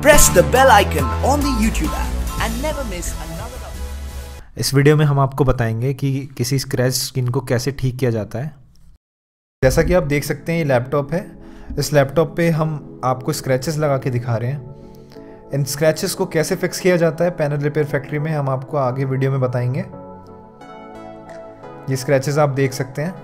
Press the bell icon on the YouTube app and never miss another upload. इस video में हम आपको बताएंगे कि किसी स्क्रैच स्क्रीन को कैसे ठीक किया जाता है। जैसा कि आप देख सकते हैं ये लैपटॉप है। इस लैपटॉप पे हम आपको स्क्रैचेस लगा के दिखा रहे हैं। इन स्क्रैचेस को कैसे फिक्स किया जाता है पैनल रिपेयर फैक्ट्री में हम आपको आगे वीडियो में बताएंगे। ये स्क्रैचेस आप देख सकते हैं।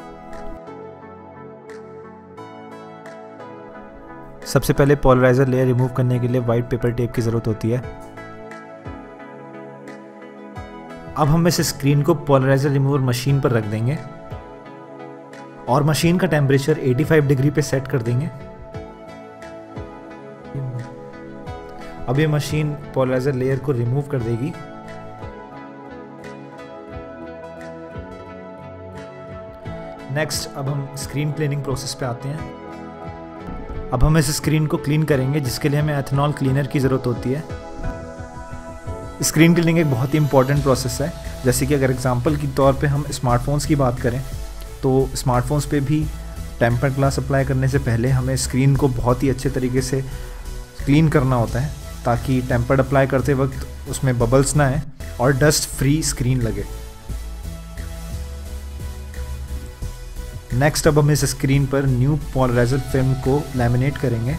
सबसे पहले पोलराइजर लेयर रिमूव करने के लिए वाइट पेपर टेप की ज़रूरत होती है। अब हम इस स्क्रीन को पोलराइजर रिमूवर मशीन पर रख देंगे और मशीन का टेम्परेचर 85 डिग्री पे सेट कर देंगे। अब ये मशीन पोलराइजर लेयर को रिमूव कर देगी। नेक्स्ट अब हम स्क्रीन क्लीनिंग प्रोसेस पे आते हैं। अब हम इस स्क्रीन को क्लीन करेंगे, जिसके लिए हमें एथेनॉल क्लीनर की ज़रूरत होती है। स्क्रीन क्लीनिंग एक बहुत ही इंपॉर्टेंट प्रोसेस है। जैसे कि अगर एग्जांपल के तौर पे हम स्मार्टफोन्स की बात करें तो स्मार्टफोन्स पे भी टेम्पर्ड ग्लास अप्लाई करने से पहले हमें स्क्रीन को बहुत ही अच्छे तरीके से क्लीन करना होता है, ताकि टेम्पर्ड अप्लाई करते वक्त उसमें बबल्स ना आए और डस्ट फ्री स्क्रीन लगे। नेक्स्ट अब हम इस स्क्रीन पर न्यू पोलराइजर फिल्म को लैमिनेट करेंगे।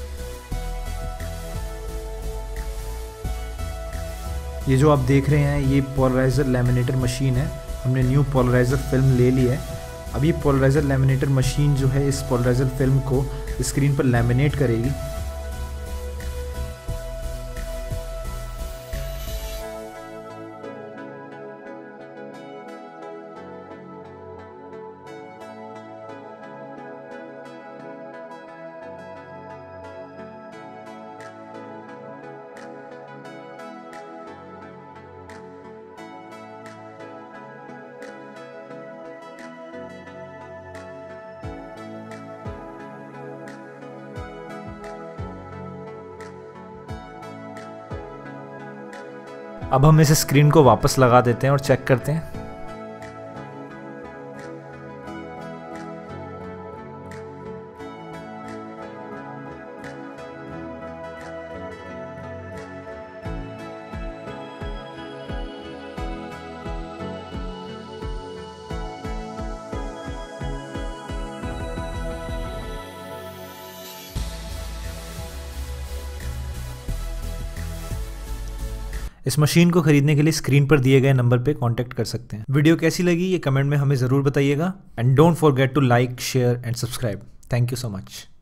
ये जो आप देख रहे हैं ये पोलराइजर लैमिनेटर मशीन है। हमने न्यू पोलराइजर फिल्म ले ली है। अब ये पोलराइजर लैमिनेटर मशीन जो है इस पोलराइजर फिल्म को स्क्रीन पर लैमिनेट करेगी। अब हम इस स्क्रीन को वापस लगा देते हैं और चेक करते हैं। इस मशीन को खरीदने के लिए स्क्रीन पर दिए गए नंबर पे कांटेक्ट कर सकते हैं। वीडियो कैसी लगी ये कमेंट में हमें ज़रूर बताइएगा and don't forget to like, share and subscribe. Thank you so much.